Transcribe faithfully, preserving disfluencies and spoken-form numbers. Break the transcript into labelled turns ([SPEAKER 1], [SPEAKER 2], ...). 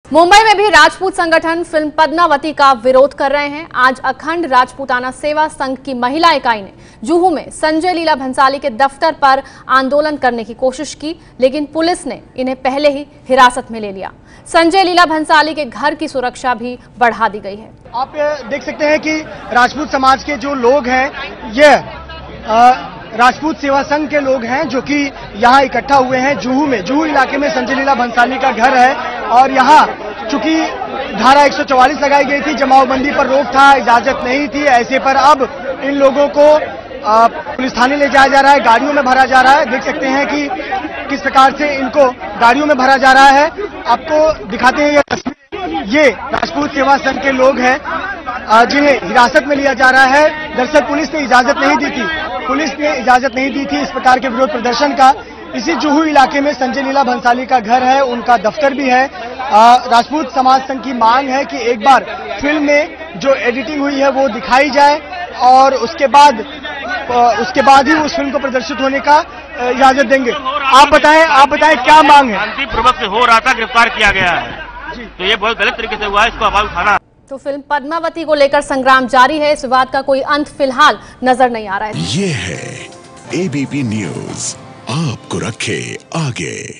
[SPEAKER 1] मुंबई में भी राजपूत संगठन फिल्म पद्मावती का विरोध कर रहे हैं। आज अखंड राजपूताना सेवा संघ की महिला इकाई ने जुहू में संजय लीला भंसाली के दफ्तर पर आंदोलन करने की कोशिश की, लेकिन पुलिस ने इन्हें पहले ही हिरासत में ले लिया। संजय लीला भंसाली के घर की सुरक्षा भी बढ़ा दी गई है।
[SPEAKER 2] आप देख सकते हैं कि राजपूत समाज के जो लोग हैं, ये राजपूत सेवा संघ के लोग हैं जो कि यहाँ इकट्ठा हुए हैं जुहू में। जुहू इलाके में संजय लीला भंसाली का घर है और यहाँ चूंकि धारा एक सौ चौवालीस लगाई गई थी, जमावबंदी पर रोक था, इजाजत नहीं थी, ऐसे पर अब इन लोगों को आ, पुलिस थाने ले जाया जा रहा है, गाड़ियों में भरा जा रहा है। देख सकते हैं कि किस प्रकार से इनको गाड़ियों में भरा जा रहा है। आपको दिखाते हैं ये तस्वीर। ये राजपूत सेवा संघ के लोग हैं जिन्हें हिरासत में लिया जा रहा है। दरअसल पुलिस ने इजाजत नहीं दी थी पुलिस ने इजाजत नहीं दी थी इस प्रकार के विरोध प्रदर्शन का। इसी जुहू इलाके में संजय लीला भंसाली का घर है, उनका दफ्तर भी है। आ, राजपूत समाज संघ की मांग है कि एक बार फिल्म में जो एडिटिंग हुई है वो दिखाई जाए और उसके बाद उसके बाद ही उस फिल्म को प्रदर्शित होने का इजाजत देंगे। आप बताएं आप बताएं क्या मांग है?
[SPEAKER 3] शांतिपूर्वक से हो रहा था, गिरफ्तार किया गया है, तो ये बहुत गलत तरीके से हुआ है, इसको आवाज उठाना।
[SPEAKER 1] तो फिल्म पद्मावती को लेकर संग्राम जारी है। इस विवाद का कोई अंत फिलहाल नजर नहीं आ रहा है।
[SPEAKER 4] ये है एबीपी न्यूज, आपको रखे आगे।